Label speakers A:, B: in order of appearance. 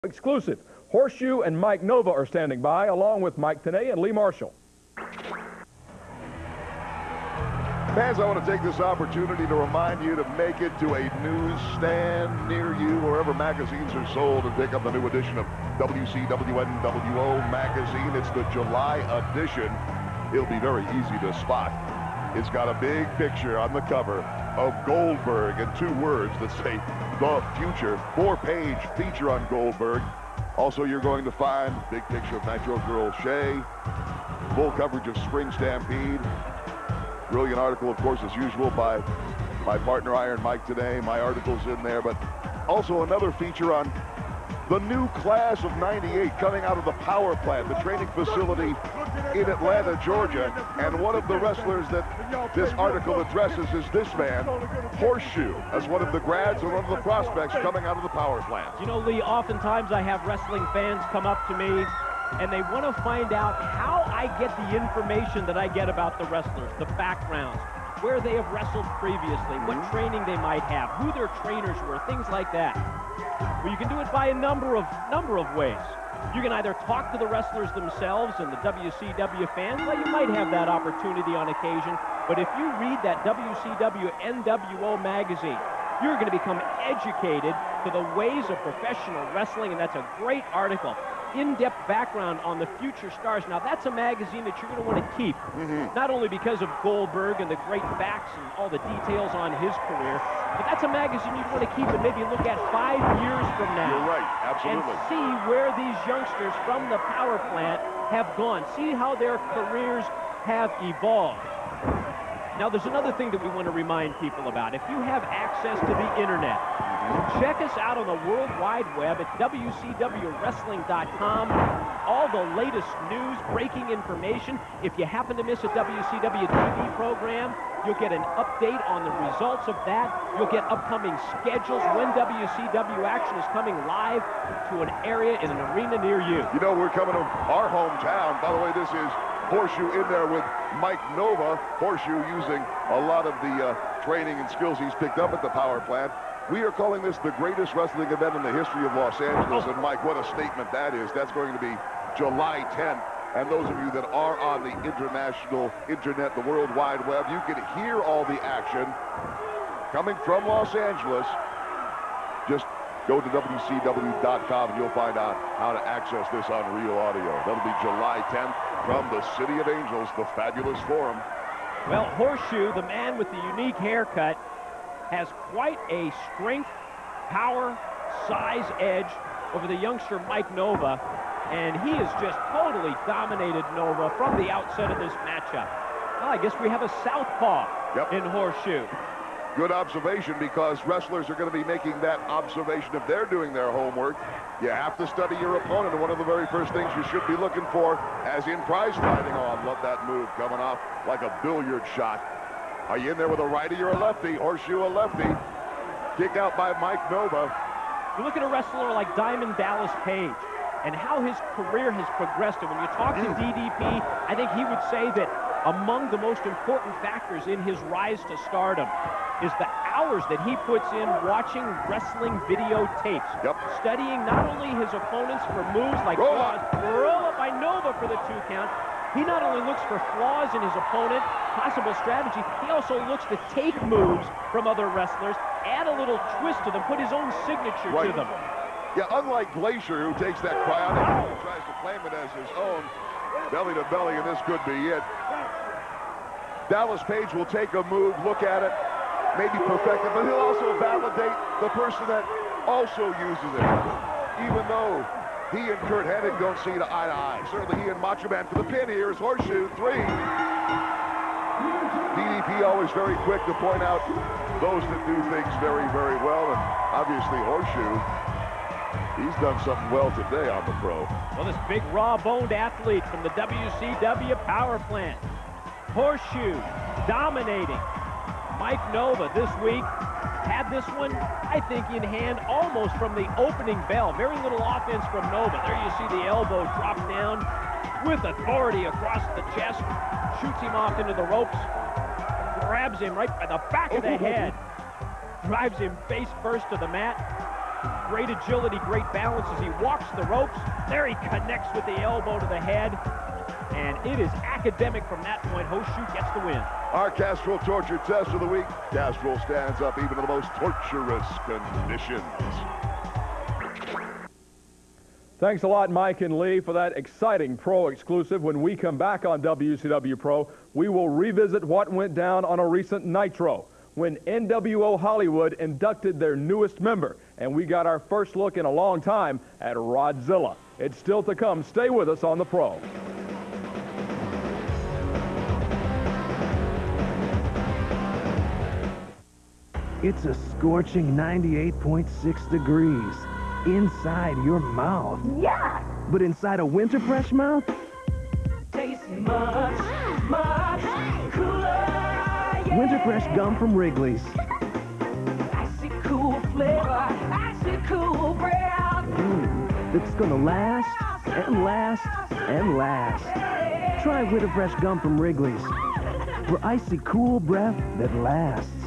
A: Exclusive. Horseshoe and Mike Nova are standing by, along with Mike Tenay and Lee Marshall.
B: Fans, I want to take this opportunity to remind you to make it to a newsstand near you, wherever magazines are sold, and pick up the new edition of WCWNWO magazine. It's the July edition. It'll be very easy to spot. It's got a big picture on the cover of Goldberg and two words that say The Future. 4-page feature on Goldberg. Also, you're going to find a big picture of Nitro Girl Shea, full coverage of Spring Stampede. Brilliant article, of course, as usual, by my partner Iron Mike today. My article's in there, but also another feature on the new class of '98 coming out of the power plant, the training facility in Atlanta, Georgia. And one of the wrestlers that this article addresses is this man, Horseshoe, as one of the grads and one of the prospects coming out of the power plant.
C: You know, Lee, oftentimes I have wrestling fans come up to me and they want to find out how I get the information that I get about the wrestlers, the backgrounds, where they have wrestled previously, what training they might have, who their trainers were, things like that. Well, you can do it by a number of ways. You can either talk to the wrestlers themselves and the WCW fans. Well, you might have that opportunity on occasion, but if you read that WCW NWO magazine, you're going to become educated to the ways of professional wrestling, and that's a great article. In-depth background on the future stars. Now, that's a magazine that you're going to want to keep, not only because of Goldberg and the great facts and all the details on his career, but that's a magazine you'd want to keep and maybe look at 5 years from now.
B: You're right, absolutely.
C: And see where these youngsters from the power plant have gone. See how their careers have evolved. Now, there's another thing that we want to remind people about. If you have access to the internet, check us out on the World Wide Web at WCWWrestling.com. All the latest news, breaking information. If you happen to miss a WCW TV program, you'll get an update on the results of that. You'll get upcoming schedules when WCW action is coming live to an area in an arena near you.
B: You know, we're coming to our hometown. By the way, this is Horseshoe in there with Mike Nova. Horseshoe using a lot of the training and skills he's picked up at the power plant. We are calling this the greatest wrestling event in the history of Los Angeles. And Mike, what a statement that is. That's going to be July 10th. And those of you that are on the international internet, the World Wide Web, you can hear all the action coming from Los Angeles. Just go to WCW.com and you'll find out how to access this on Real Audio. That'll be July 10th from the City of Angels, the fabulous Forum.
C: Well, Horseshoe, the man with the unique haircut, has quite a strength, power, size edge over the youngster Mike Nova, and he has just totally dominated Nova from the outset of this matchup. Well, I guess we have a southpaw in Horseshoe.
B: Good observation, because wrestlers are going to be making that observation if they're doing their homework. You have to study your opponent, and one of the very first things you should be looking for, as in prize fighting, oh, I love that move, coming off like a billiard shot. Are you in there with a righty or a lefty? Horseshoe a lefty. Kick out by Mike Nova.
C: You look at a wrestler like Diamond Dallas Page and how his career has progressed. And when you talk to DDP, I think he would say that among the most important factors in his rise to stardom is the hours that he puts in watching wrestling videotapes, studying not only his opponents for moves like roll up by Nova for the 2 count. He not only looks for flaws in his opponent, possible strategy, he also looks to take moves from other wrestlers, add a little twist to them, put his own signature to them.
B: Yeah, unlike Glacier, who takes that cryonic and tries to claim it as his own, belly to belly, and this could be it. Dallas Page will take a move, look at it, maybe perfect it, but he'll also validate the person that also uses it, even though he and Curt Hennig don't see eye to eye. Certainly he and Macho Man for the pin. Here is Horseshoe, 3. DDP always very quick to point out those that do things very, very well. And obviously Horseshoe, he's done something well today on the pro.
C: Well, this big raw-boned athlete from the WCW power plant. Horseshoe dominating. Mike Nova this week had this one, I think, in hand almost from the opening bell. Very little offense from Nova. There you see the elbow drop down with authority across the chest, shoots him off into the ropes, grabs him right by the back of the head, drives him face first to the mat. Great agility, great balance as he walks the ropes. There he connects with the elbow to the head. And it is academic from that point. Ho-Shu gets the win.
B: Our Castrol Torture Test of the week. Castrol stands up even in the most torturous conditions.
A: Thanks a lot, Mike and Lee, for that exciting Pro exclusive. When we come back on WCW Pro, we will revisit what went down on a recent Nitro when NWO Hollywood inducted their newest member. And we got our first look in a long time at Rodzilla. It's still to come. Stay with us on the Pro.
D: It's a scorching 98.6 degrees inside your mouth.
E: Yeah!
D: But inside a Winter Fresh mouth,
E: Tastes much, much cooler. Yeah.
D: Winter Fresh gum from Wrigley's.
E: Icy cool flavor, icy cool breath.
D: That's gonna last and last and last. Try Winter Fresh gum from Wrigley's for icy cool breath that lasts.